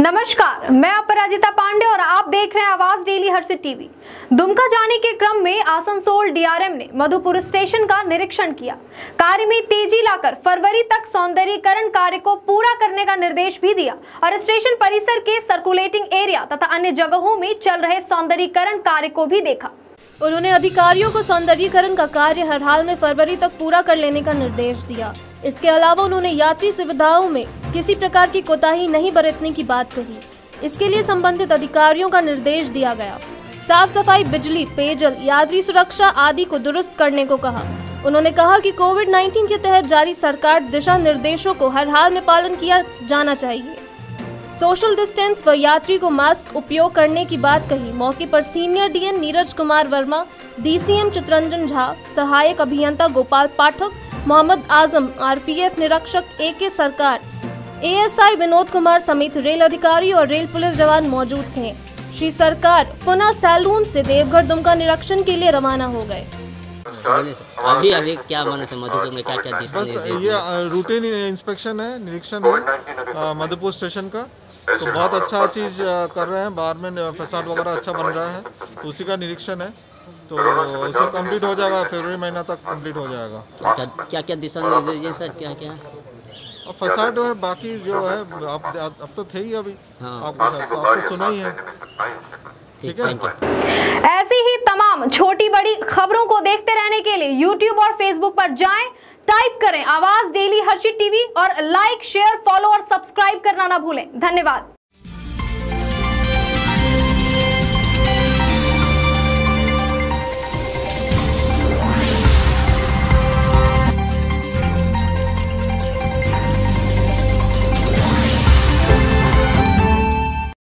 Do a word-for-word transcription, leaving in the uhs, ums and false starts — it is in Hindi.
नमस्कार, मैं अपराजिता पांडे और आप देख रहे हैं आवाज डेली हर्षित टीवी। दुमका जाने के क्रम में आसनसोल डीआरएम ने मधुपुर स्टेशन का निरीक्षण किया। कार्य में तेजी लाकर फरवरी तक सौंदर्यीकरण कार्य को पूरा करने का निर्देश भी दिया और स्टेशन परिसर के सर्कुलेटिंग एरिया तथा अन्य जगहों में चल रहे सौंदर्यीकरण कार्य को भी देखा। उन्होंने अधिकारियों को सौंदर्यीकरण का कार्य हर हाल में फरवरी तक पूरा कर लेने का निर्देश दिया। इसके अलावा उन्होंने यात्री सुविधाओं में किसी प्रकार की कोताही नहीं बरतने की बात कही। इसके लिए संबंधित अधिकारियों का निर्देश दिया गया। साफ सफाई, बिजली, पेयजल, यात्री सुरक्षा आदि को दुरुस्त करने को कहा। उन्होंने कहा कि कोविड उन्नीस के तहत जारी सरकार दिशा निर्देशों को हर हाल में पालन किया जाना चाहिए। सोशल डिस्टेंस व यात्री को मास्क उपयोग करने की बात कही। मौके पर senior DN Neeraj Kumar Verma, DCM Chitranjan Jha, सहायक अभियंता गोपाल पाठक, मोहम्मद आजम, आरपीएफ निरीक्षक ए के सरकार, एएसआई विनोद कुमार समेत रेल अधिकारी और रेल पुलिस जवान मौजूद थे। श्री सरकार पुनः सैलून से देवघर दुमका निरीक्षण के लिए रवाना हो गए। अभी अभी क्या माना है मधुपुर में क्या क्या दिशा बस ये रूटीन इंस्पेक्शन है, निरीक्षण है मधुपुर स्टेशन का। तो बहुत अच्छा चीज़ कर रहे हैं, बाहर में फसाद वगैरह अच्छा बन रहा है, तो उसी का निरीक्षण है। तो उसे कंप्लीट हो जाएगा, फरवरी महीना तक कंप्लीट हो जाएगा। क्या क्या, क्या दिशा निर्देश सर, क्या क्या अब फसाद है, बाकी जो है अब अब तो थे ही अभी। हाँ। आपको तो आपको सुना ही है, ठीक है। ऐसी ही तमाम छोटी बड़ी खबरों को देखते रहने के लिए यूट्यूब और फेसबुक पर जाएं, टाइप करें आवाज डेली हर्षित टीवी और लाइक, शेयर, फॉलो और सब्सक्राइब करना ना भूलें। धन्यवाद।